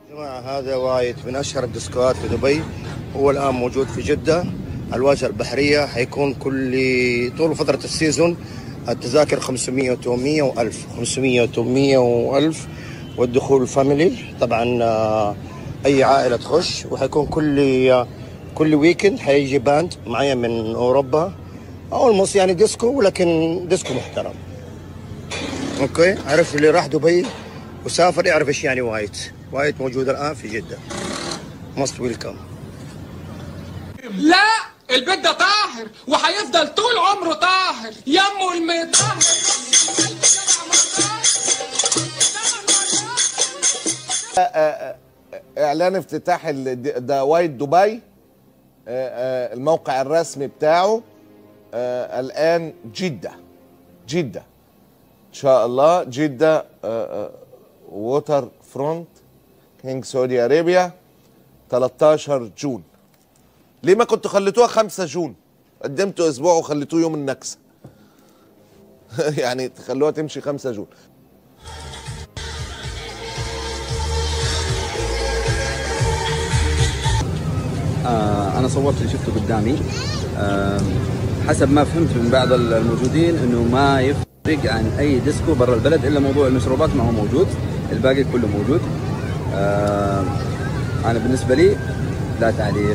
جماعة هذا وايد من أشهر الديسكوات في دبي. هو الآن موجود في جدة الواجهة البحرية. حيكون طول فترة السيزون التذاكر 500 و800 و1000، 500 و800 و1000، والدخول فاميلي طبعا. أي عائلة تخش. وحيكون كل ويكند حيجي باند معايا من أوروبا أو يعني ديسكو، ولكن ديسكو محترم. اوكي، عرف اللي راح دبي وسافر يعرف ايش يعني وايت موجود الان في جده. ماست ويلكم. لا، البيت ده طاهر وهيفضل طول عمره طاهر. يمه المطهر اعلان افتتاح ذا وايت دبي. الموقع الرسمي بتاعه الان جده ان شاء الله. جده ووتر فرونت كينج سعودي ارابيا 13 جون. ليه ما كنتوا خليتوها 5 جون؟ قدمتوا اسبوع وخليتوه يوم النكسه. يعني تخلوها تمشي 5 جون. انا صورت اللي شفته قدامي. حسب ما فهمت من بعض الموجودين انه ما يفرق عن اي ديسكو برا البلد الا موضوع المشروبات ما هو موجود، الباقي كله موجود. انا بالنسبه لي لا تعليق.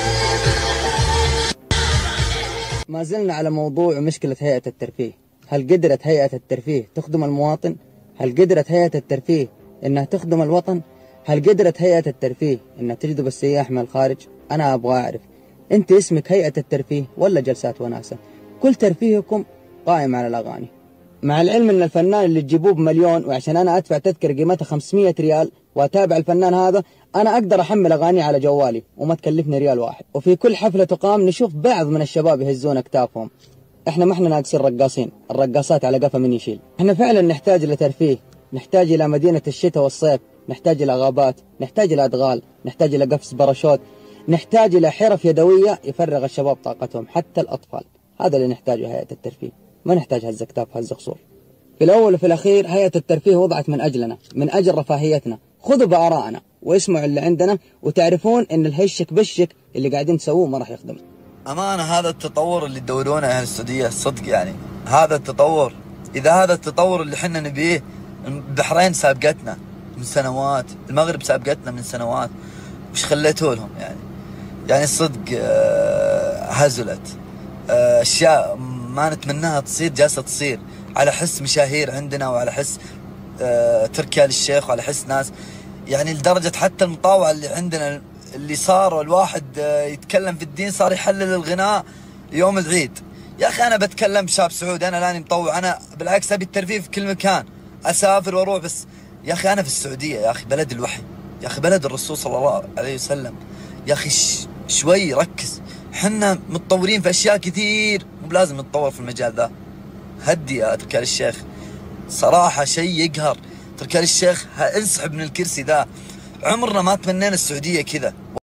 ما زلنا على موضوع مشكلة هيئة الترفيه. هل قدرت هيئة الترفيه تخدم المواطن؟ هل قدرت هيئة الترفيه انها تخدم الوطن؟ هل قدرت هيئة الترفيه انها تجذب السياح من الخارج؟ انا ابغى اعرف، انت اسمك هيئة الترفيه ولا جلسات وناسة؟ كل ترفيهكم قائم على الاغاني، مع العلم ان الفنان اللي تجيبوه ب1,000,000 وعشان انا ادفع تذكرة قيمتها 500 ريال واتابع الفنان هذا، انا اقدر احمل اغاني على جوالي وما تكلفني ريال واحد. وفي كل حفلة تقام نشوف بعض من الشباب يهزون اكتافهم. احنا ما احنا ناقصين رقاصين، الرقاصات على قفا من يشيل. احنا فعلا نحتاج لترفيه، نحتاج الى مدينة الشتاء والصيف، نحتاج الى غابات، نحتاج الى ادغال، نحتاج الى قفز باراشوت، نحتاج الى حرف يدوية يفرغ الشباب طاقتهم حتى الاطفال. هذا اللي نحتاجه هيئة الترفيه، ما نحتاج هز اكتاف هز قصور. في الاول وفي الاخير هيئة الترفيه وضعت من اجلنا، من اجل رفاهيتنا. خذوا بآرائنا واسمعوا اللي عندنا وتعرفون ان الهشك بشك اللي قاعدين تسووه ما راح يخدم. أمانة هذا التطور اللي تدورونه أهل السعودية صدق، يعني هذا التطور، إذا هذا التطور اللي حنا نبيه. البحرين سابقتنا من سنوات، المغرب سابقتنا من سنوات، وش خليتوا لهم يعني صدق هزلت أشياء ما نتمناها تصير جالسة تصير على حس مشاهير عندنا، وعلى حس تركي آل الشيخ، وعلى حس ناس يعني لدرجة حتى المطاوعة اللي عندنا اللي صار الواحد يتكلم في الدين صار يحلل الغناء يوم العيد. يا أخي أنا بتكلم شاب سعودي، أنا لاني مطوع، أنا بالعكس أبي الترفيه في كل مكان، أسافر وأروح، بس يا أخي أنا في السعودية، يا أخي بلد الوحي، يا أخي بلد الرسول صلى الله عليه وسلم. يا أخي شوي ركز، حنا متطورين في أشياء كثير، مو بلازم نتطور في المجال ذا. هدي يا تركي آل الشيخ، صراحة شيء يقهر. تركي آل الشيخ انسحب من الكرسي ذا. عمرنا ما تمنينا السعودية كذا.